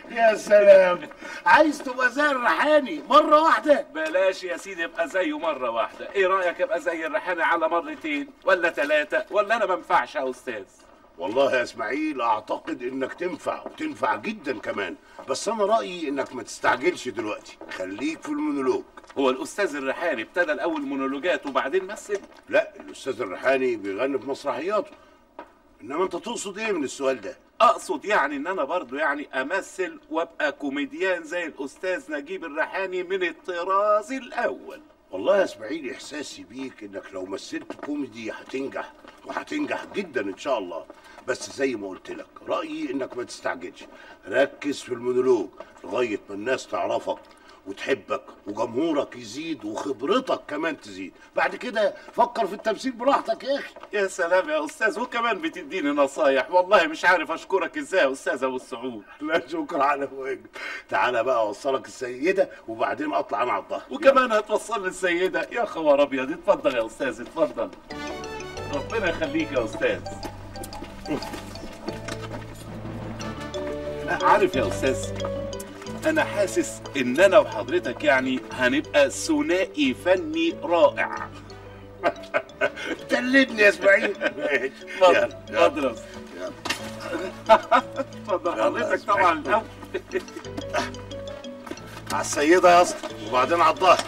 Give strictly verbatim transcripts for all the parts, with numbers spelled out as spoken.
يا سلام، عايز تبقى زي الريحاني مره واحده؟ بلاش يا سيدي ابقى زيه مره واحده، ايه رايك ابقى زي الريحاني على مرتين ولا ثلاثه؟ ولا انا ما ينفعش يا استاذ؟ والله يا اسماعيل اعتقد انك تنفع وتنفع جدا كمان، بس انا رايي انك ما تستعجلش دلوقتي، خليك في المونولوج. هو الاستاذ الريحاني ابتدى الاول مونولوجات وبعدين مثل؟ لا، الاستاذ الريحاني بيغني في مسرحياته. انما انت تقصد ايه من السؤال ده؟ اقصد يعني ان انا برضو يعني امثل وابقى كوميديان زي الاستاذ نجيب الريحاني من الطراز الاول. والله يا اسماعيل احساسي بيك انك لو مثلت كوميدي هتنجح، وهتنجح جدا ان شاء الله، بس زي ما قلت لك رايي انك ما تستعجلش، ركز في المونولوج لغايه ما الناس تعرفك وتحبك وجمهورك يزيد وخبرتك كمان تزيد، بعد كده فكر في التمثيل براحتك يا اخي. يا سلام يا استاذ، وكمان بتديني نصايح، والله مش عارف اشكرك ازاي يا استاذ ابو السعود. لا شكر على واجب. تعالى بقى اوصلك السيده وبعدين اطلع انا على الظهر. وكمان هتوصل لي السيده؟ يا خبر ابيض، اتفضل يا استاذ اتفضل، ربنا يخليك يا استاذ. عارف يا استاذ، انا حاسس ان انا وحضرتك يعني هنبقى ثنائي فني رائع. تلدني يا اسماعيل. اتفضل اتفضل اتفضل حضرتك طبعا الاول. على السيده يا اسطى وبعدين على الظهر.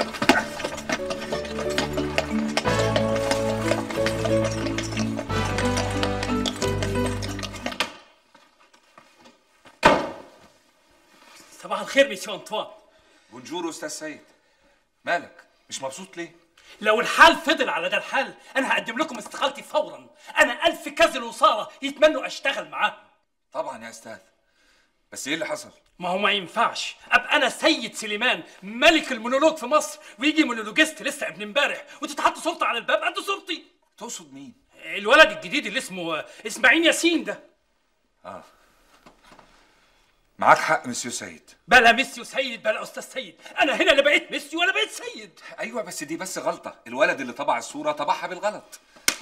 صباح الخير ميسيو انطوان. بونجور استاذ سيد، مالك مش مبسوط ليه؟ لو الحال فضل على ده الحال انا هقدم لكم استقالتي فورا. انا الف كذل وصاره يتمنوا اشتغل معاهم. طبعا يا استاذ، بس ايه اللي حصل؟ ما هو ما ينفعش ابقى انا سيد سليمان ملك المونولوج في مصر ويجي مونولوجيست لسه ابن امبارح وتتحط صورته على الباب قد صورتي. تقصد مين؟ الولد الجديد اللي اسمه اسماعيل ياسين ده. اه معاك حق مسيو سيد. بلا مسيو سيد بلا استاذ سيد، انا هنا لا بقيت مسيو ولا بقيت سيد. ايوه بس دي بس غلطه، الولد اللي طبع الصوره طبعها بالغلط.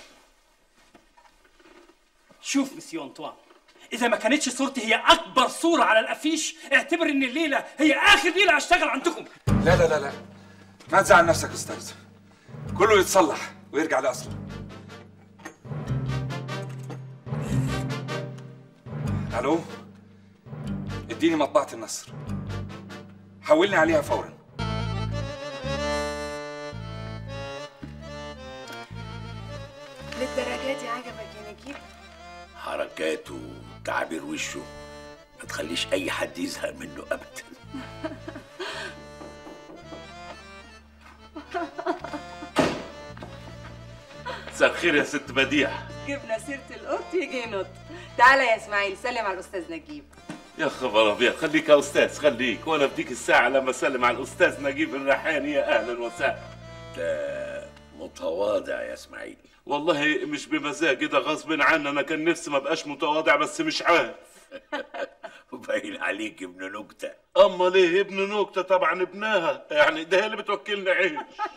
شوف مسيو انطوان، اذا ما كانتش صورتي هي اكبر صوره على الافيش اعتبر ان الليله هي اخر ليله اشتغل عندكم. لا لا لا لا، ما تزعل نفسك يا استاذ، كله يتصلح ويرجع لاصله. الو، اديني مطبعة النصر، حولني عليها فورا. للدرجة دي عجبك يا نجيب؟ حركاته وتعابير وشه ما تخليش اي حد يزهق منه ابدا. مساء الخير يا ست بديع. جبنا سيرة القط يجي ينط. تعالى يا اسماعيل سلم على الاستاذ نجيب. يا خبر ابيض، خليك يا استاذ خليك، وانا بديك الساعه لما اسلم على الاستاذ نجيب الريحاني. يا اهلا وسهلا. ده متواضع يا اسماعيل. والله مش بمزاجي، ده غصب عني، انا كان نفسي ما بقاش متواضع بس مش عارف. باين عليك ابن نكته. اما ليه ابن نكته؟ طبعا ابنها، يعني ده هي اللي بتوكلني عيش.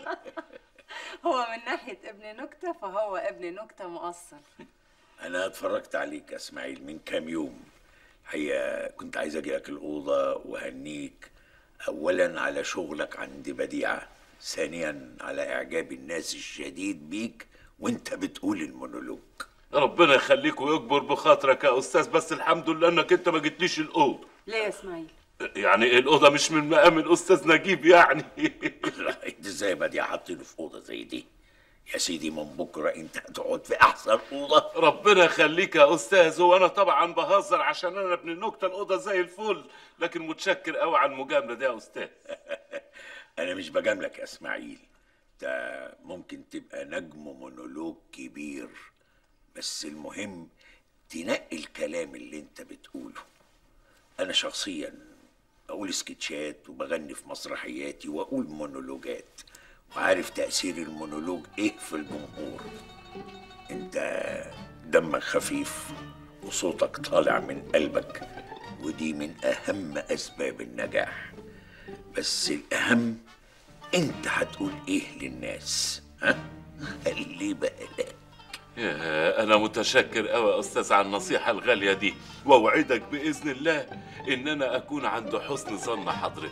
هو من ناحية ابن نكتة فهو ابن نكتة مقصر. انا اتفرجت عليك يا اسماعيل من كام يوم، هي كنت عايز اجي لك الاوضه وهنيك، اولا على شغلك عند بديعه، ثانيا على اعجاب الناس الشديد بيك وانت بتقول المونولوج. ربنا يخليك ويكبر بخاطرك يا استاذ، بس الحمد لله انك انت ما جيتليش الاوضه. ليه يا اسماعيل؟ يعني الاوضه مش من مقام الاستاذ نجيب يعني. لا انت ازاي بديعه حاطينه في اوضه زي دي؟ يا سيدي من بكره انت هتقعد في احسن اوضه. ربنا يخليك يا استاذ، وانا طبعا بهزر عشان انا ابن النكته، الاوضه زي الفل، لكن متشكر قوي على المجامله دي يا استاذ. انا مش بجاملك يا اسماعيل، انت ممكن تبقى نجم مونولوج كبير، بس المهم تنقي الكلام اللي انت بتقوله. انا شخصيا بقول سكتشات وبغني في مسرحياتي واقول مونولوجات، وعارف تأثير المونولوج ايه في الجمهور. انت دمك خفيف وصوتك طالع من قلبك، ودي من اهم اسباب النجاح، بس الاهم انت هتقول ايه للناس. ها خلي بالك. يا انا متشكر قوي يا استاذ على النصيحه الغاليه دي، واوعدك باذن الله ان انا اكون عند حسن ظن حضرتك.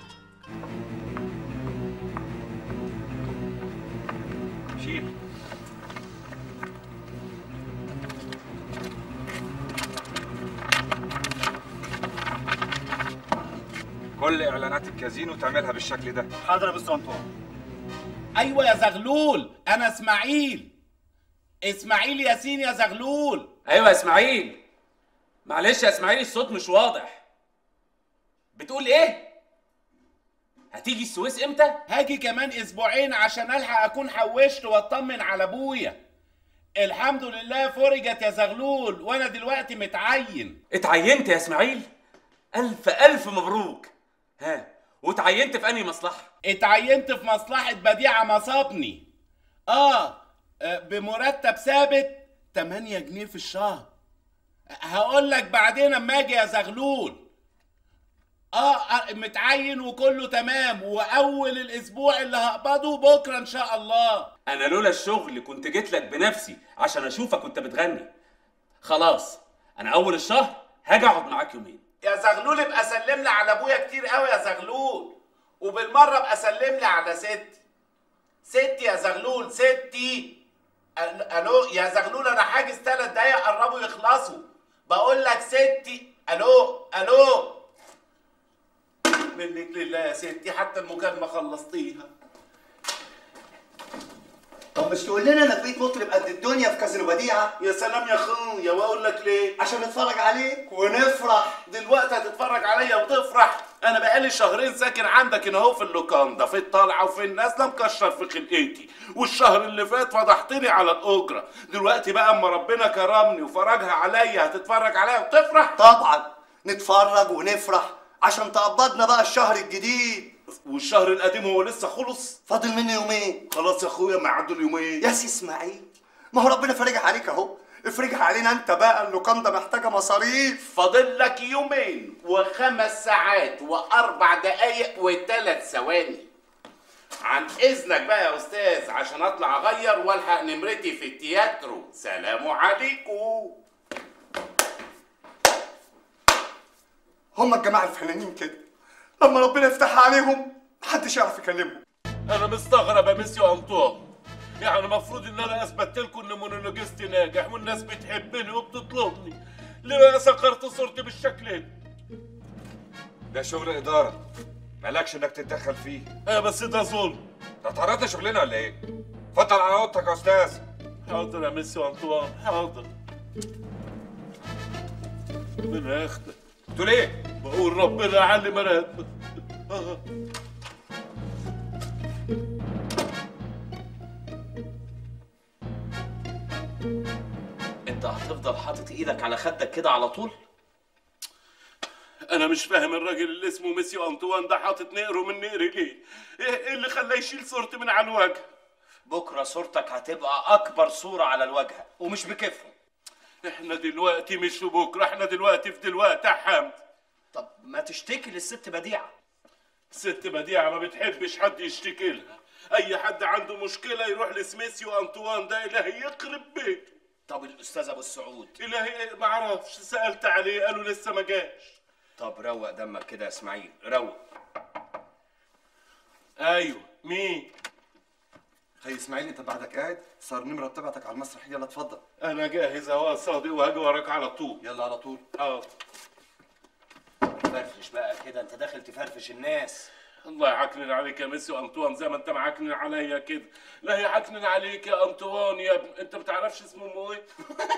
شيل. كل اعلانات الكازينو تعملها بالشكل ده. حاضر يا مستر انطوان. ايوه يا زغلول، انا اسماعيل اسماعيل ياسين يا زغلول. ايوه يا اسماعيل. معلش يا اسماعيل الصوت مش واضح. بتقول ايه؟ هتيجي السويس امتى؟ هاجي كمان اسبوعين عشان الحق اكون حوشت واطمن على ابويا. الحمد لله فرجت يا زغلول وانا دلوقتي متعين. اتعينت يا اسماعيل؟ الف الف مبروك. ها واتعينت في انهي مصلحه؟ اتعينت في مصلحة بديعة مصابني. اه بمرتب ثابت تمانية جنيه في الشهر. هقول لك بعدين اما اجي يا زغلول. اه متعين وكله تمام، واول الاسبوع اللي هقبضه بكره ان شاء الله. انا لولا الشغل كنت جيت لك بنفسي عشان اشوفك وانت بتغني. خلاص انا اول الشهر هاجي اقعد معاك يومين. يا زغلول ابقى سلم لي على ابويا كتير قوي يا زغلول، وبالمره ابقى سلم لي على ستي. ستي يا زغلول، ستي. الو يا زغلول، انا حاجز ثلاث دقايق قربوا يخلصوا. بقول لك ستي. الو الو منك لله يا ستي، حتى المكالمه خلصتيها. طب مش تقول لنا انك بقيت مطرب قد الدنيا في كازينو بديعه؟ يا سلام يا اخويا، واقول لك ليه؟ عشان نتفرج عليك ونفرح. دلوقتي هتتفرج عليا وتفرح؟ انا بقالي شهرين ساكن عندك هنا اهو في اللوكاندا، في الطالعه وفي النازله مكشر في خلقتي، والشهر اللي فات فضحتني على الاجره. دلوقتي بقى اما ربنا كرمني وفرجها عليا هتتفرج عليا وتفرح؟ طبعا نتفرج ونفرح عشان تقبضنا بقى الشهر الجديد. والشهر القديم هو لسه خلص؟ فاضل منه يومين. خلاص يا اخويا ما يعدوا اليومين. يا سي اسماعيل، ما هو ربنا فرجها عليك اهو، افرجها علينا انت بقى، اللوكاندا محتاجه مصاريف. فاضل لك يومين وخمس ساعات واربع دقايق وثلاث ثواني. عن اذنك بقى يا استاذ عشان اطلع اغير والحق نمرتي في التياترو. سلام عليكم. هما الجماعه الفنانين كده لما ربنا يفتحها عليهم محدش يعرف يكلمهم. انا مستغرب يا ميسيو انطوان، يعني المفروض ان انا اثبت لكم ان مونولوجيستي ناجح والناس بتحبني وبتطلبني، ليه بقى سكرت صورتي بالشكل ده؟ ده شغل اداره مالكش انك تتدخل فيه. اه بس ده ظلم. ده اتعرضنا شغلنا ولا ايه؟ اتفضل على اوضتك يا استاذ. حاضر يا ميسيو انطوان، حاضر. ربنا ياخدك. بتقول ايه؟ بقول ربنا يعلي مراتبك. انت هتفضل حاطط ايدك على خدك كده على طول؟ انا مش فاهم الراجل اللي اسمه ميسيو انطوان ده حاطط نقره من نقري ليه؟ ايه اللي خلاه يشيل صورتي من على الوجه؟ بكره صورتك هتبقى اكبر صوره على الواجهه ومش بكيفهم. احنا دلوقتي مش في بكره، احنا دلوقتي في دلوقتي يا حمد. طب ما تشتكي للست بديعه. الست بديعه ما بتحبش حد يشتكي لها، اي حد عنده مشكله يروح لسميسيو انطوان ده، الهي يخرب بيته. طب الاستاذ ابو السعود؟ الهي ما اعرفش، سالت عليه قالوا لسه ما جاش. طب روق دمك كده يا اسماعيل، روق. ايوه مين؟ خي اسماعيل انت بعدك قاعد، صار النمره بتبعتك على المسرح، يلا اتفضل. انا جاهز اهو يا صادق وهاجي وراك على طول. يلا على طول. اه فرفش بقى كده، انت داخل تفرفش الناس. الله يعكنن عليك يا ميسيو انطوان زي ما انت معكنن عليا كده. لا يعكنن عليك يا انطوان يا ابن، انت ما بتعرفش اسمه مو ايه؟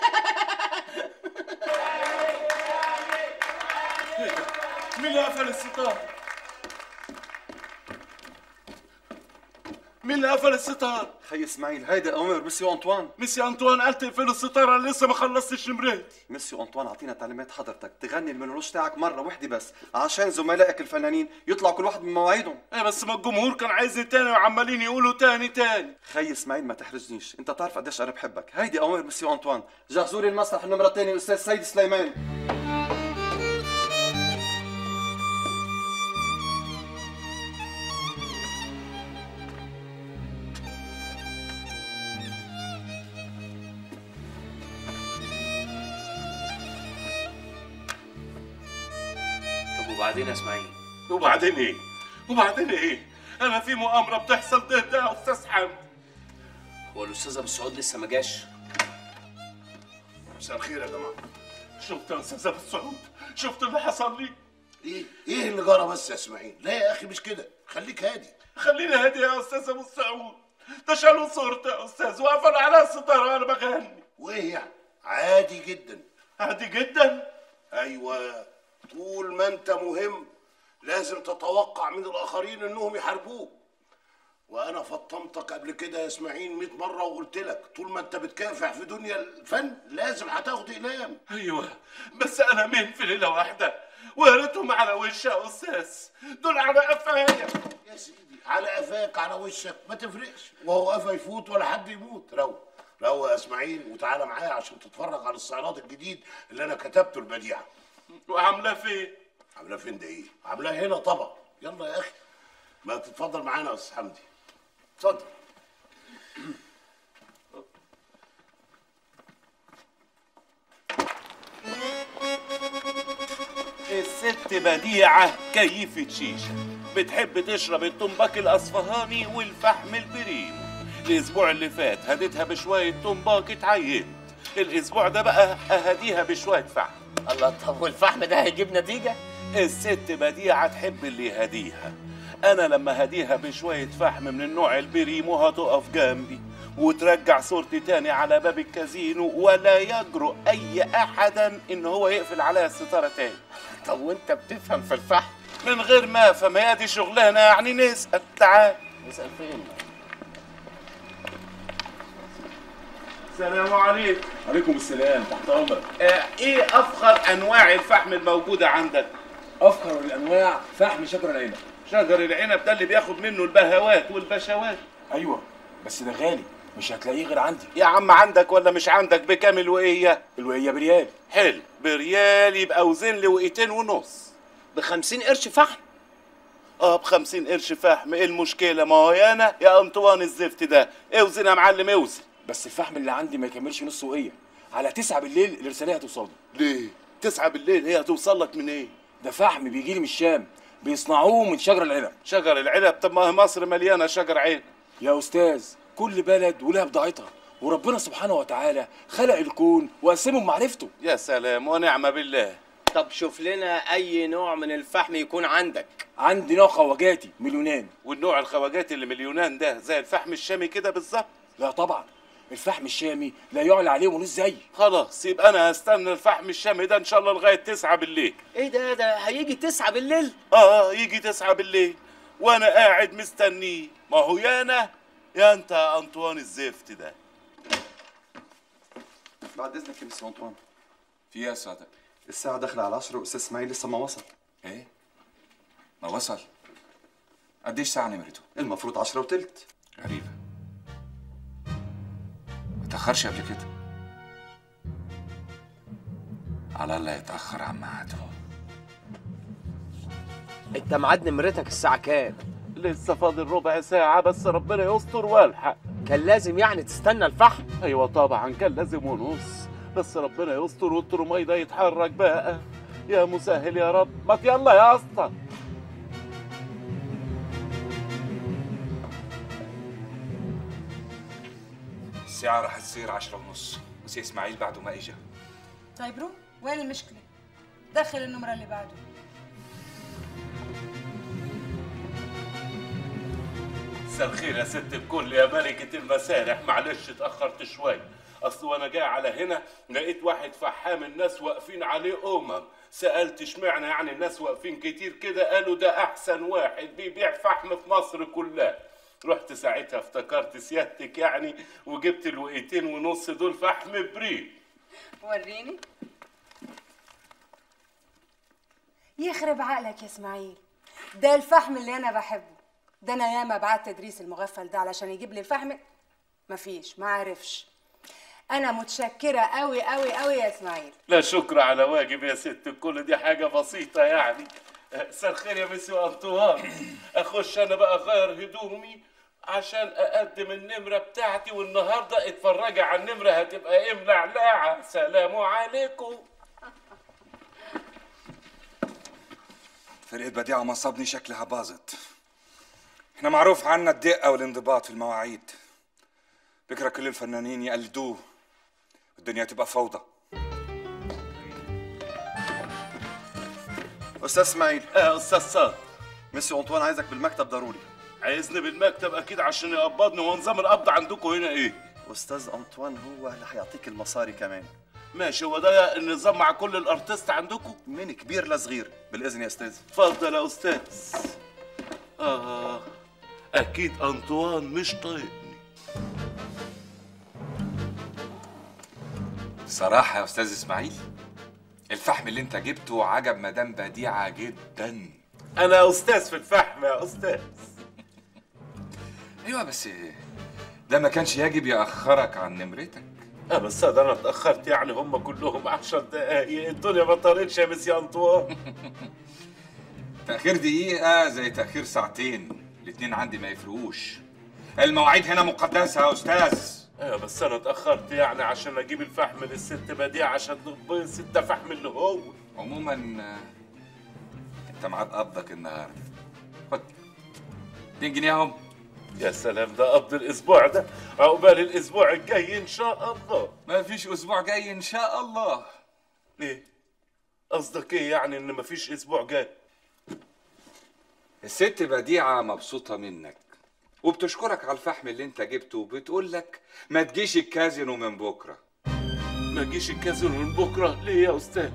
مين اللي قفل الستار؟ مين اللي قفل الستار؟ خي اسماعيل هيدا اوامر ميسيو انطوان. ميسيو انطوان قال تقفلوا الستار، انا لسه ما خلصتش نمرتي. ميسيو انطوان اعطينا تعليمات حضرتك تغني المونولوج تاعك مره وحده بس عشان زملائك الفنانين يطلعوا كل واحد من مواعيدهم. ايه بس ما الجمهور كان عايزني تاني وعمالين يقولوا تاني تاني. خي اسماعيل ما تحرجنيش، انت تعرف قديش انا بحبك. هيدي اوامر ميسيو انطوان. جهزوا لي المسرح النمره الثانيه الاستاذ سيد سليمان. وبعدين يا اسماعيل؟ وبعدين ايه؟ وبعدين ايه؟ انا في مؤامره بتحصل ده ده يا استاذ حمدي. هو الاستاذ ابو السعود لسه ما جاش؟ مساء الخير يا جماعه. شفت يا استاذ ابو السعود؟ شفت اللي حصل لي؟ ايه ايه اللي جرى بس يا اسماعيل؟ لا يا اخي مش كده، خليك هادي. خليني هادي يا استاذ ابو السعود. ده شالوا صورتي يا استاذ وقفلوا على الستاره وانا بغني. وايه يعني؟ عادي جدا. عادي جدا؟ ايوه، طول ما انت مهم لازم تتوقع من الاخرين انهم يحاربوك. وانا فطمتك قبل كده يا اسماعيل مئة مره وقلت لك طول ما انت بتكافح في دنيا الفن لازم هتاخد اقلام. ايوه بس انا مين في ليله واحده؟ ويا ريتهم على وشي يا استاذ، دول على قفايا. يا سيدي على قفاك على وشك ما تفرقش، وهو قفا يفوت ولا حد يموت. روق روق يا اسماعيل وتعالى معايا عشان تتفرج على الاستعراض الجديد اللي انا كتبته البديعه. وعاملاه فين؟ عاملاه فين ده ايه؟ عاملاه هنا طبعا. يلا يا اخي ما تتفضل معانا يا استاذ حمدي. اتفضل. الست بديعة كيفة شيشة، بتحب تشرب التمباك الأصفهاني والفحم البريمو. الأسبوع اللي فات هديتها بشوية تمباك اتعينت، الأسبوع ده بقى أهديها بشوية فحم. الله، طب والفحم ده هيجيب نتيجة؟ الست بديعة تحب اللي يهديها. أنا لما هديها بشوية فحم من النوع البريمو هتقف جنبي وترجع صورتي تاني على باب الكازينو، ولا يجرؤ أي أحدا إن هو يقفل عليها الستارة تاني. طب وأنت بتفهم في الفحم؟ من غير ما أفهم، هي دي شغلانة يعني. نسأل. تعال نسأل فين؟ السلام عليكم. عليكم السلام، تحت امرك. آه إيه أفخر أنواع الفحم الموجودة عندك؟ افخر الانواع فحم شجر العنب. شجر العنب ده اللي بياخد منه البهوات والبشوات. ايوه بس ده غالي، مش هتلاقيه غير عندي. يا عم عندك ولا مش عندك؟ بكام الوقية؟ الوقيه بريال. حلو، بريال يبقى وزن لي وقيتين ونص. بخمسين قرش فحم؟ اه بخمسين قرش فحم. ايه المشكلة؟ ما هو يا انا يا انطوان الزفت ده. اوزن يا معلم اوزن. بس الفحم اللي عندي ما يكملش نص وقيه. على تسعة بالليل الرسالة هتوصل لي. ليه؟ تسعة بالليل هي هتوصل لك من ايه؟ ده فحم بيجي لي من الشام، بيصنعوه من شجر العنب. شجر العنب؟ طب ما مصر مليانة شجر عنب يا استاذ. كل بلد ولها بضاعتها، وربنا سبحانه وتعالى خلق الكون وقسمه بمعرفته. يا سلام ونعم بالله. طب شوف لنا أي نوع من الفحم يكون عندك. عندي نوع خواجاتي من اليونان. والنوع الخواجاتي اللي من اليونان ده زي الفحم الشامي كده بالظبط؟ لا طبعا، الفحم الشامي لا يعلى عليه ونص زي. خلاص يبقى انا هستنى الفحم الشامي ده ان شاء الله لغايه تسعة بالليل. ايه ده ده هيجي تسعة بالليل؟ اه يجي تسعة بالليل وانا قاعد مستنيه. ما هو يا انا يا انت يا انطوان الزفت ده. بعد اذنك يا مستر انطوان. في ايه يا سعادتك؟ الساعة داخلة على عشرة واستاذ اسماعيل لسه ما وصل. ايه؟ ما وصل؟ قد ايش ساعة نمرته؟ المفروض عشرة وتلت. غريبة، ما تأخرش قبل كده. على الله يتأخر عن ميعاده. انت ميعاد نمرتك الساعة كام؟ لسه فاضل ربع ساعة بس ربنا يستر والحق. كان لازم يعني تستنى الفحم؟ ايوه طبعا كان لازم ونص، بس ربنا يستر والترمي ده يتحرك بقى. يا مسهل يا رب. ما يلا يا اسطى. الساعة راح تصير عشرة ونص وسي اسماعيل بعده ما اجا. طيب رو، وين المشكلة؟ دخل النمرة اللي بعده. مساء الخير يا ست الكل يا ملكة المسارح. معلش اتأخرت شوية، أصل وأنا جاي على هنا لقيت واحد فحام الناس واقفين عليه أمم. سألت اشمعنى يعني الناس واقفين كتير كده؟ قالوا ده أحسن واحد بيبيع فحم في مصر كلها. رحت ساعتها افتكرت سيادتك يعني وجبت الوقيتين ونص دول فحم بريد. وريني. يخرب عقلك يا اسماعيل، ده الفحم اللي انا بحبه. ده انا ياما بعت تدريس المغفل ده علشان يجيب لي الفحم، مفيش، ما عرفش. انا متشكره قوي قوي قوي يا اسماعيل. لا شكر على واجب يا ست الكل، دي حاجه بسيطه يعني. مساء الخير يا مسيو انطوان. اخش انا بقى اغير هدومي عشان اقدم النمره بتاعتي، والنهارده اتفرجي على النمره هتبقى ايه ملعلعه. سلام عليكم. فرقة بديعة مصابني شكلها باظت. احنا معروف عنا الدقة والانضباط في المواعيد. بكره كل الفنانين يقلدوه والدنيا تبقى فوضى. استاذ اسماعيل. اه استاذ صاد. مسيو انطوان عايزك بالمكتب ضروري. عايزني بالمكتب اكيد عشان يقبضني. هو نظام القبض عندكم هنا ايه؟ استاذ انطوان هو اللي هيعطيك المصاري كمان. ماشي. هو ده النظام مع كل الارتست عندكم؟ من كبير لصغير. بالاذن يا استاذ. اتفضل يا استاذ. اه اكيد انطوان مش طايقني. صراحة يا أستاذ إسماعيل، الفحم اللي أنت جبته عجب مدام بديعة جدا. أنا أستاذ في الفحم يا أستاذ. أيوة بس ده ما كانش يجب يأخرك عن نمرتك. أه بس ده أنا اتأخرت يعني، هم كلهم عشر دقايق، الدنيا ما طارتش يا مسيا أنطوان. تأخير دقيقة زي تأخير ساعتين، الاتنين عندي ما يفرقوش. المواعيد هنا مقدسة يا أستاذ. ايوه بس انا اتاخرت يعني عشان اجيب الفحم للست بديعة عشان تنبسط. ده فحم اللي هو. عموما انت معاد قبضك النهارده. خد اتنين جنيه اهم. يا سلام، ده قبض الاسبوع ده. عقبال الاسبوع الجاي ان شاء الله. ما فيش اسبوع جاي ان شاء الله. ايه قصدك ايه يعني ان ما فيش اسبوع جاي؟ الست بديعة مبسوطة منك وبتشكرك على الفحم اللي انت جبته وبتقول لك ما تجيش الكازينو من بكره. ما تجيش الكازينو من بكره ليه يا استاذ؟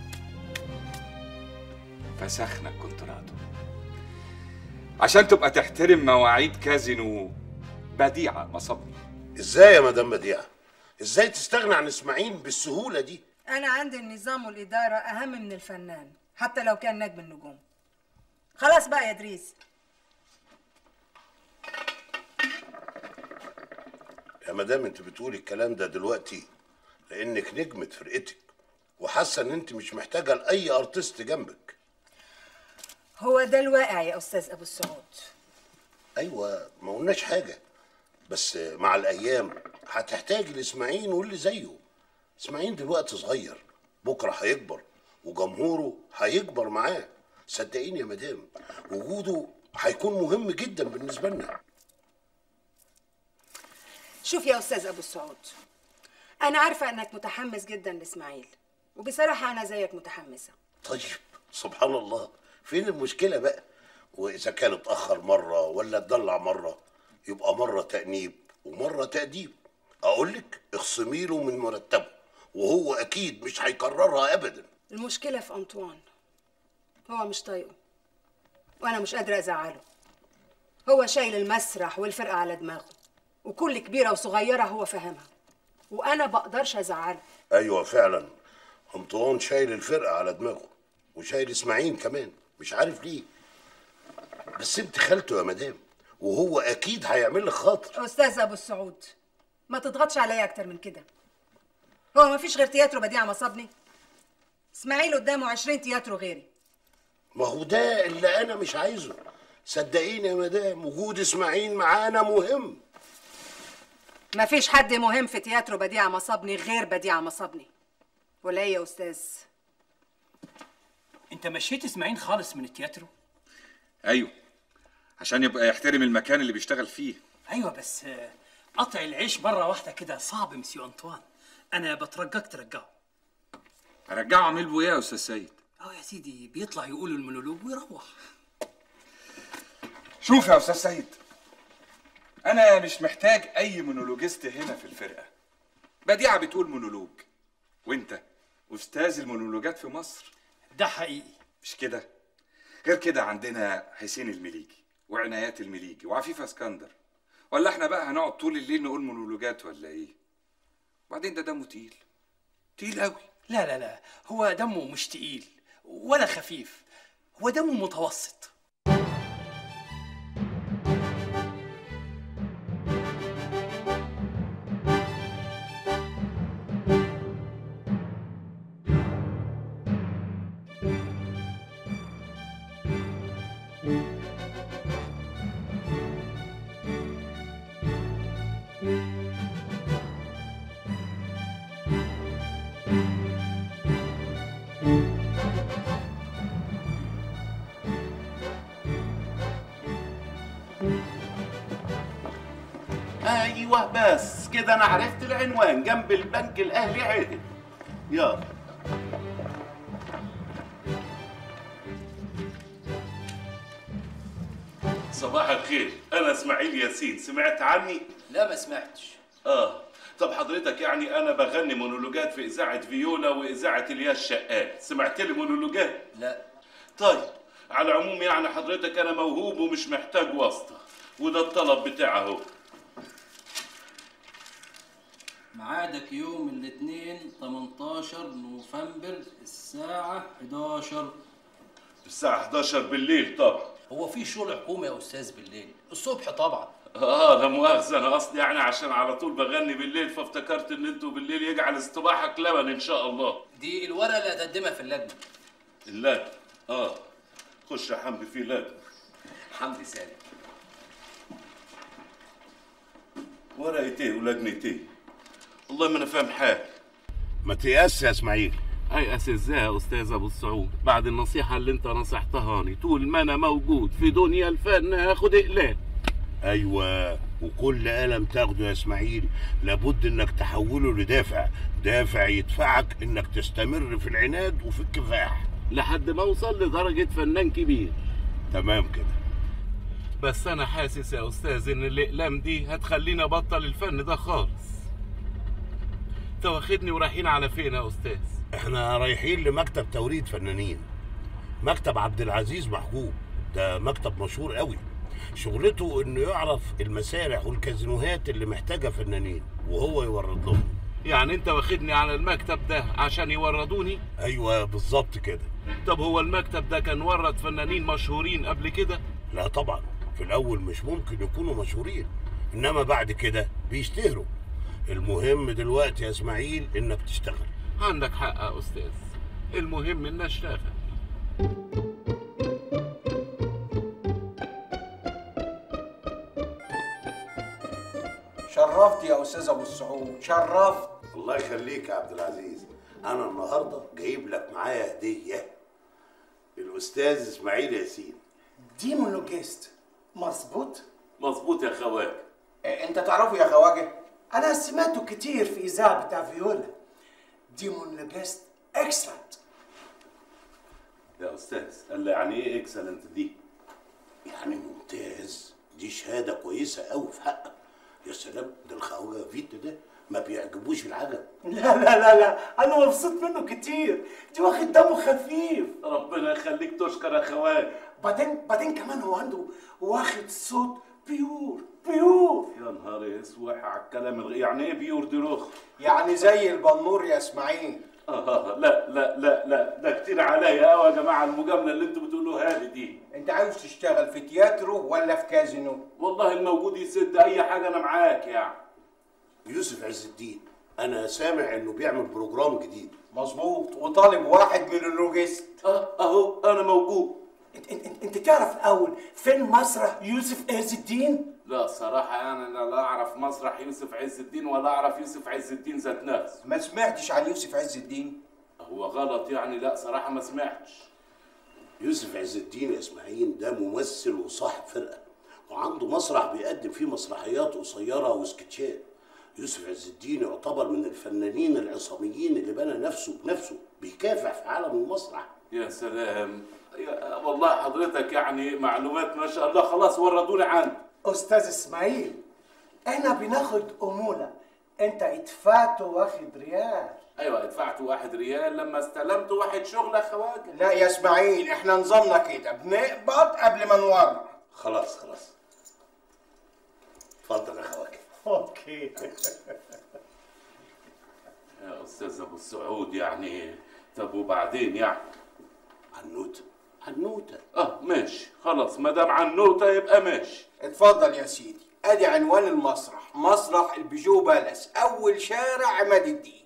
فسخنا الكونتراتو عشان تبقى تحترم مواعيد كازينو بديعة مصابني. ازاي يا مدام بديعة؟ ازاي تستغنى عن اسماعيل بالسهولة دي؟ انا عندي النظام والادارة اهم من الفنان حتى لو كان نجم النجوم. خلاص بقى يا ادريس. يا مدام انت بتقولي الكلام ده دلوقتي لانك نجمة فرقتك وحاسه ان انت مش محتاجه لاي ارتست جنبك. هو ده الواقع يا استاذ ابو السعود. ايوه ما قلناش حاجه، بس مع الايام هتحتاجي لاسماعيل واللي زيه. اسماعيل دلوقتي صغير، بكره هيكبر وجمهوره هيكبر معاه. صدقيني يا مدام وجوده هيكون مهم جدا بالنسبه لنا. شوف يا استاذ ابو السعود، انا عارفه انك متحمس جدا لاسماعيل، وبصراحه انا زيك متحمسه. طيب سبحان الله، فين المشكله بقى؟ واذا كان اتاخر مره ولا اتدلع مره يبقى مره تانيب ومره تاديب. اقول لك اخصمي له من مرتبه وهو اكيد مش هيكررها ابدا. المشكله في انطوان، هو مش طايقه وانا مش قادره ازعله. هو شايل المسرح والفرقه على دماغه، وكل كبيره وصغيره هو فاهمها، وانا بقدرش ازعله. ايوه فعلا انطوان شايل الفرقه على دماغه وشايل اسماعيل كمان، مش عارف ليه. بس انت خالته يا مدام وهو اكيد هيعمل لك خاطر. استاذ ابو السعود ما تضغطش عليا اكتر من كده. هو ما فيش غير تياترو بديعة مصابني؟ اسماعيل قدامه عشرين تياترو غيري. ما هو ده اللي انا مش عايزه. صدقيني يا مدام وجود اسماعيل معانا مهم. ما فيش حد مهم في تياترو بديعة مصابني غير بديعة مصابني. ولا ايه يا استاذ؟ انت مشيت اسماعيل خالص من التياترو؟ ايوه عشان يبقى يحترم المكان اللي بيشتغل فيه. ايوه بس قطع العيش مره واحده كده صعب مسيو انطوان. انا بترجاك ترجعه. ارجعه اعمل بيه ايه يا استاذ سيد؟ اه يا سيدي بيطلع يقول المونولوج ويروح. شوف يا استاذ سيد، انا مش محتاج اي مونولوجيست هنا في الفرقه. بديعه بتقول مونولوج وانت استاذ المونولوجات في مصر. ده حقيقي. مش كده؟ غير كده عندنا حسين المليجي وعنايات المليجي وعفيفه اسكندر. ولا احنا بقى هنقعد طول الليل نقول مونولوجات ولا ايه؟ وبعدين ده دمه تقيل تقيل قوي. لا لا لا، هو دمه مش تقيل ولا خفيف، هو دمه متوسط. ايوه بس كده انا عرفت العنوان، جنب البنك الاهلي عادل. يلا. صباح الخير، انا اسماعيل ياسين، سمعت عني؟ لا ما سمعتش. اه طب حضرتك يعني انا بغني مونولوجات في اذاعه فيولا واذاعه الياس شقال، سمعت لي مونولوجات؟ لا. طيب على العموم يعني حضرتك انا موهوب ومش محتاج واسطه، وده الطلب بتاعه اهو. ميعادك يوم الاثنين تمنتاشر نوفمبر الساعة حداشر. الساعه حداشر بالليل طبعا. هو في شغل حكومي يا استاذ بالليل؟ الصبح طبعا. اه لا مؤاخذة، انا قصدي يعني عشان على طول بغني بالليل فافتكرت ان انتوا بالليل يجعل اصطباحك لبن ان شاء الله. دي الورقة اللي هتقدمها في اللجنة. اللجنة؟ اه خش يا حمدي في لجنة. حمدي سالم. ورقة ايه ولجنة ايه؟ والله ما انا فاهم حاجة. ما تيأس يا اسماعيل. ايأس ازاي يا استاذ ابو السعود؟ بعد النصيحة اللي انت نصحتهاني، طول ما انا موجود في دنيا الفن هاخد اقلام. ايوه، وكل قلم تاخده يا اسماعيل لابد انك تحوله لدافع، دافع يدفعك انك تستمر في العناد وفي الكفاح لحد ما اوصل لدرجة فنان كبير. تمام كده. بس انا حاسس يا استاذ ان الاقلام دي هتخليني ابطل الفن ده خالص. انت واخدني ورايحين على فين يا استاذ؟ احنا رايحين لمكتب توريد فنانين، مكتب عبد العزيز محجوب، ده مكتب مشهور قوي، شغلته انه يعرف المسارح والكازينوهات اللي محتاجه فنانين وهو يورد لهم. يعني انت واخدني على المكتب ده عشان يوردوني؟ ايوه بالظبط كده. طب هو المكتب ده كان ورد فنانين مشهورين قبل كده؟ لا طبعا، في الاول مش ممكن يكونوا مشهورين، انما بعد كده بيشتهروا. المهم دلوقتي يا اسماعيل انك تشتغل. عندك حق يا استاذ، المهم ان اشتغل. شرفت يا استاذ ابو السعود، شرفت. الله يخليك يا عبد العزيز، انا النهارده جايب لك معايا هديه. الاستاذ اسماعيل ياسين. دي مونولوجيست، مظبوط؟ مظبوط يا خواجه. إيه انت تعرفه يا خواجه؟ انا سمعته كتير في اذاعه بتاع فيولا. دي مونولوجيست اكسلنت. يا استاذ قال لي يعني ايه اكسلنت دي؟ يعني ممتاز، دي شهاده كويسه قوي في حقك. يا سلام، ده الخواجه فيت ده ما بيعجبوش العجب. لا لا لا لا، انا مبسوط منه كتير، دي واخد دمه خفيف. ربنا يخليك تشكر يا خواجه. بعدين بعدين كمان هو عنده واخد صوت بيور بيور. يا نهار اسود على الكلام الغ... يعني ايه بيور دي رخ؟ يعني زي البنور يا اسماعيل. اه لا لا لا لا، ده كتير عليا قوي يا جماعه المجامله اللي انتوا بتقولوها لي دي. انت عاوز تشتغل في تياترو ولا في كازينو؟ والله الموجود يسد اي حاجه، انا معاك يعني. يوسف عز الدين، انا سامع انه بيعمل بروجرام جديد. مظبوط، وطالب واحد من اللوجيست. اه اهو انا موجود. انت انت انت تعرف الاول فين مسرح يوسف عز الدين؟ لا صراحه يعني انا لا اعرف مسرح يوسف عز الدين ولا اعرف يوسف عز الدين ذات نفسه. ما سمعتش عن يوسف عز الدين؟ هو غلط يعني؟ لا صراحه ما سمعتش. يوسف عز الدين يا اسماعيل ده ممثل وصاحب فرقه، وعنده مسرح بيقدم فيه مسرحيات قصيره وسكتشات. يوسف عز الدين يعتبر من الفنانين العصاميين اللي بنى نفسه بنفسه، بيكافح في عالم المسرح. يا سلام، يا والله حضرتك يعني معلومات ما شاء الله. خلاص وردوني عنه. استاذ اسماعيل، احنا بناخد اموله، انت ادفعت واخد ريال. ايوه ادفعت واحد ريال لما استلمت واحد شغل يا خواجه. لا يا اسماعيل، احنا نظامنا كده، بنقبض قبل ما نورد. خلاص خلاص، اتفضل يا خواجه. اوكي. يا استاذ ابو السعود يعني، طب وبعدين يعني؟ عنوته عنوته. اه ماشي خلاص، ما دام عنوته يبقى ماشي. اتفضل يا سيدي، ادي عنوان المسرح، مسرح البيجو بالاس، اول شارع عماد الدين.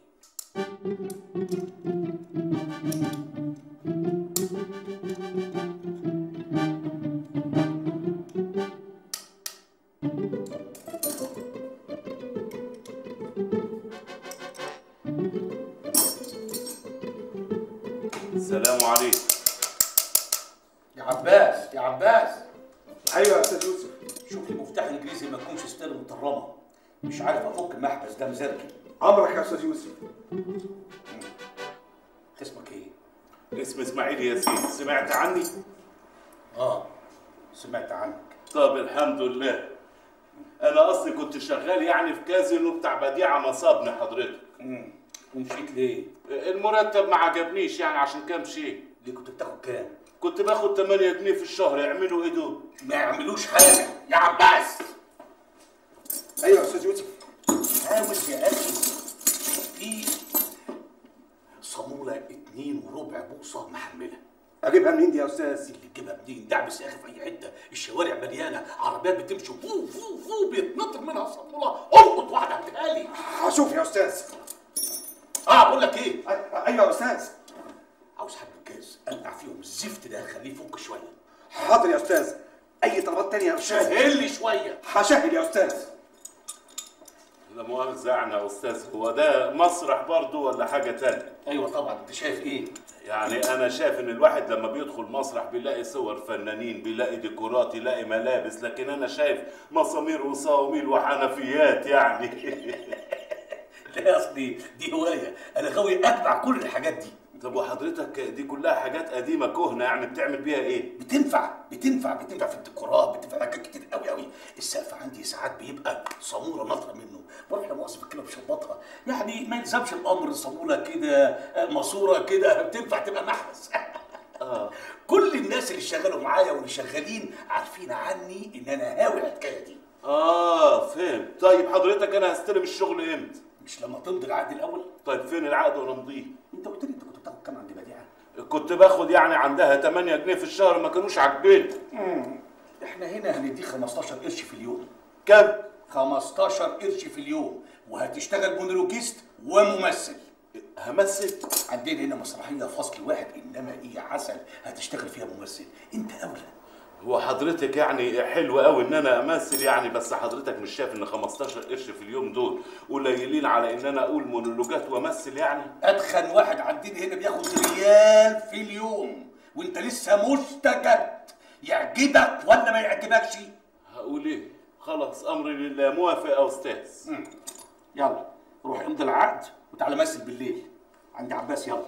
السلام عليكم. يا عباس يا عباس. ايوه يا استاذ يوسف. شوف لي مفتاح انجليزي ما تكونش ستيل مطرمه. مش عارف افك المحبس ده مزرجي. امرك يا استاذ يوسف. اسمك ايه؟ اسمي اسماعيل ياسين، سمعت عني؟ اه سمعت عنك. طب الحمد لله. انا اصلي كنت شغال يعني في كازينو بتاع بديعه مصابني حضرتك. امم ومشيت ليه؟ المرتب ما عجبنيش يعني عشان كده مشيت. ليه كنت بتاخد كام؟ كنت باخد تمانية جنيه في الشهر، يعملوا ايه دول؟ ما يعملوش حاجه يا عباس. ايوه يا استاذ يوسف. عاوز يا اخي في صاموله اتنين وربع بوصه محمله. اجيبها منين دي يا استاذ؟ اللي تجيبها منين؟ دعبس يا اخي في اي حته، الشوارع مليانه عربيات بتمشي فو فو فو بيتنطر منها صاموله، القط واحده هاتها لي. هشوف يا استاذ. اه بقول لك ايه؟ ايوه يا استاذ. عاوز حبه جاز انقع فيهم الزفت ده، خليه يفك شويه. حاضر يا استاذ. اي طلبات تانية يا استاذ؟ سهل لي شويه. هشهل يا استاذ. لا مؤاخذة يعني يا استاذ، هو ده مسرح برضه ولا حاجة تانية؟ ايوه طبعا. انت شايف ايه؟ يعني أنا شايف إن الواحد لما بيدخل مسرح بيلاقي صور فنانين، بيلاقي ديكورات، يلاقي ملابس، لكن أنا شايف مسامير وصواميل وحنفيات يعني. لا اصلي دي هوايه، انا غاوي اتبع كل الحاجات دي. طب وحضرتك دي كلها حاجات قديمة كهنة، يعني بتعمل بيها إيه؟ بتنفع بتنفع بتنفع في الديكورات، بتنفع في حاجات كتير قوي قوي. السقف عندي ساعات بيبقى صاموله ناطره منه، بروح لمؤاخذه في الكلمه بشبطها، يعني ما يلزمش الامر صاموله كده ماسوره كده بتنفع تبقى محبس. اه كل الناس اللي شغالوا معايا واللي شغالين عارفين عني ان انا هاوي الحكايه دي. آه فهمت. طيب حضرتك أنا هستلم الشغل إمتى؟ مش لما تمضي العقد الاول؟ طيب فين العقد ونمضيه؟ انت قلت لي انت كنت بتاخد كام عند بديعه؟ كنت باخد يعني عندها تمانية جنيه في الشهر، ما كانوش عاجبيني. امم احنا هنا هنديك خمستاشر قرش في اليوم. كم؟ خمستاشر قرش في اليوم، وهتشتغل مونولوجيست وممثل. همثل؟ عندنا هنا مسرحيه فصل واحد، انما ايه عسل هتشتغل فيها ممثل، انت اولى. هو حضرتك يعني حلو قوي ان انا امثل يعني، بس حضرتك مش شايف ان خمستاشر قرش في اليوم دول قليلين على ان انا اقول مونولوجات وامثل يعني؟ اتخن واحد عندنا هنا بياخد ريال في اليوم، وانت لسه مستجد. يعجبك ولا ما يعجبكش؟ هقول ايه؟ خلاص امري لله، موافق يا استاذ. مم. يلا روح امضي العقد وتعالى مثل بالليل عند عباس. يلا.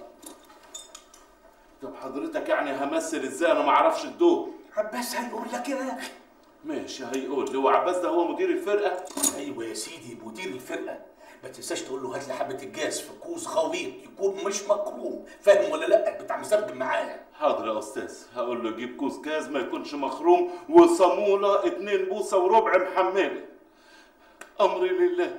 طب حضرتك يعني همثل ازاي؟ انا ما اعرفش الدور. عباس هيقول لك يا اخي. ماشي هيقول لي. هو عباس ده هو مدير الفرقه؟ ايوه يا سيدي مدير الفرقه. ما تنساش تقول له هات لي حبه الجاز في كوز غويط يكون مش مخروم، فاهم ولا لا؟ بتاع مزرجم معايا. حاضر يا استاذ، هقول له جيب كوز جاز ما يكونش مخروم وصاموله اتنين بوصه وربع محمله. امري لله.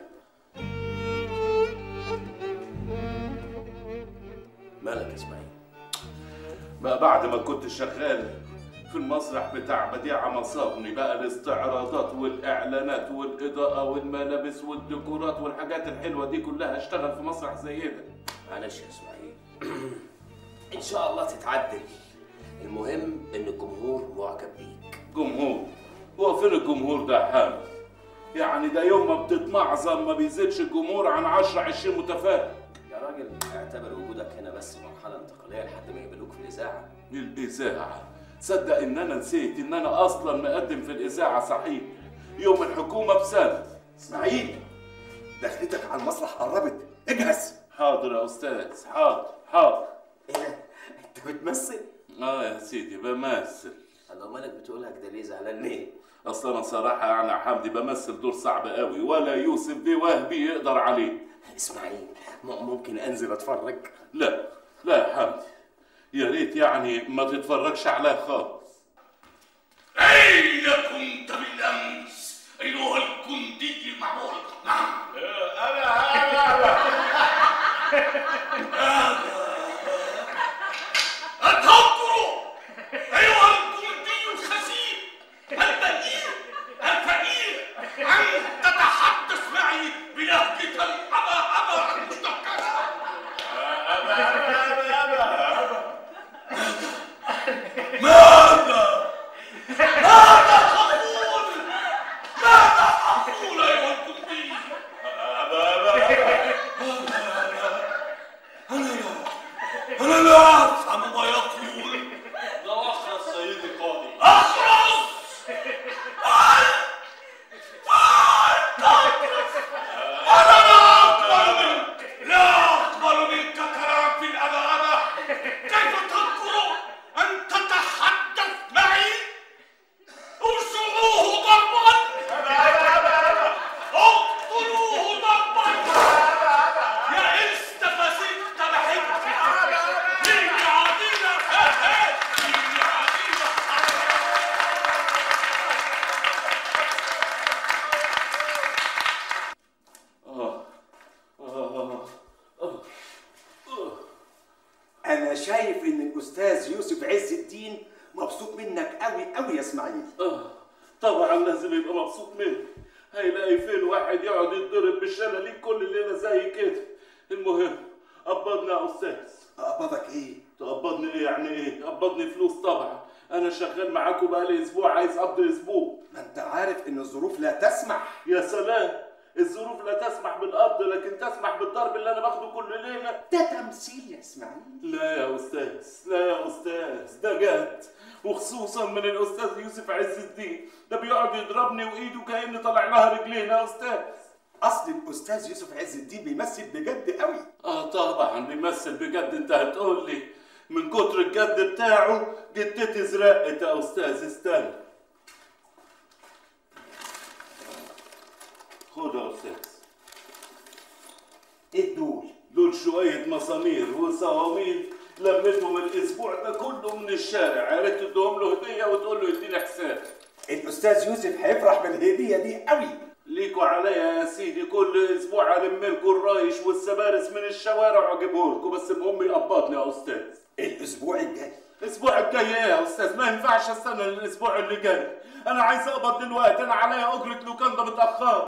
مالك يا اسماعيل؟ بقى بعد ما كنت شغال في المسرح بتاع بديعة مصابني، بقى الاستعراضات والاعلانات والاضاءة والملابس والديكورات والحاجات الحلوة دي كلها اشتغل في مسرح زي ده. معلش يا اسماعيل. ان شاء الله تتعدل. المهم ان الجمهور معجب بيك. جمهور؟ هو فين الجمهور ده يا حامد؟ يعني ده يوم ما بتتمعظم ما بيزيدش الجمهور عن عشرة عشرين متفاهم. يا راجل اعتبر وجودك هنا بس مرحلة انتقالية لحد ما يقبلوك في الإذاعة. الإذاعة؟ صدق إن أنا نسيت إن أنا أصلاً مقدم في الإذاعة صحيح يوم الحكومة بسنة. إسماعيل دخلتك على المسرح قربت، اجهز. حاضر يا أستاذ، حاضر حاضر. إيه ده؟ أنت بتمثل؟ آه يا سيدي بمثل. الله مالك بتقولها كده ليه؟ زعلان ليه؟ أصل أنا صراحة يعني يا حمدي بمثل دور صعب قوي، ولا يوسف بيه وهبي يقدر عليه. إسماعيل ممكن أنزل أتفرج؟ لا لا يا حمدي، يا ريت يعني ما تتفرجش عليها خالص. أين كنت بالأمس أيها الجندي المعمول؟ نعم أنا أنا أتذكر أيها الجندي الخسيس البهيم الفقير أن تتحدث معي بلهجة الأبا أبا المشتقة. أبا أبا أبا أبا ماذا؟ ماذا تقول؟ ماذا تقول أيها الجندي؟ أبا أبا أنا لا أنا لا أفهم ما يقول. لا أخرس سيدي قاضي. أخرس! أنت تخرس! مبسوط منك قوي قوي يا اسماعيل. اه طبعا لازم يبقى مبسوط مني. هيلاقي فين واحد يقعد يتضرب بالشلاليك كل الليله زي كده. المهم قبضني يا استاذ. اقبضك ايه؟ تقبضني ايه يعني ايه؟ قبضني فلوس طبعا. انا شغال معاكم بقالي اسبوع، عايز قبض اسبوع. ما انت عارف ان الظروف لا تسمح. يا سلام، الظروف لا تسمح بالقبض لكن تسمح بالضرب اللي انا باخده كل ليله. ده تمثيل يا اسماعيل. لا يا استاذ، لا يا استاذ، ده جد، وخصوصا من الاستاذ يوسف عز الدين. ده بيقعد يضربني وايده كأن طالع لها رجلين يا استاذ. اصل الاستاذ يوسف عز الدين بيمثل بجد قوي. اه طبعا بيمثل بجد. انت هتقول لي من كتر الجد بتاعه جدتي زرقت يا استاذ. استنى خد يا استاذ. ايه دول؟ دول شويه مسامير وصواميل لميتهم الاسبوع ده كله من الشارع. يا ريت تديهم له هديه وتقول له يديني حساب. الاستاذ يوسف هيفرح بالهديه دي قوي. ليكوا عليا يا سيدي كل اسبوع الم لكم الرايش والسبارس من الشوارع واجيبه لكم، بس المهم يقبضني يا استاذ. الاسبوع الجاي. الاسبوع الجاي ايه يا استاذ؟ ما ينفعش استنى للاسبوع اللي جاي. انا عايز اقبض دلوقتي، انا عليا اجره لوكاندا متاخره.